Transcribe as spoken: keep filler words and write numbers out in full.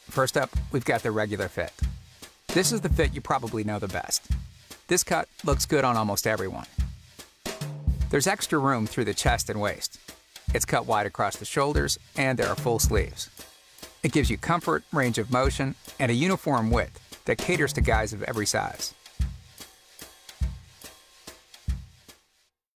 First up, we've got the regular fit. This is the fit you probably know the best. This cut looks good on almost everyone. There's extra room through the chest and waist. It's cut wide across the shoulders, and there are full sleeves. It gives you comfort, range of motion, and a uniform width that caters to guys of every size.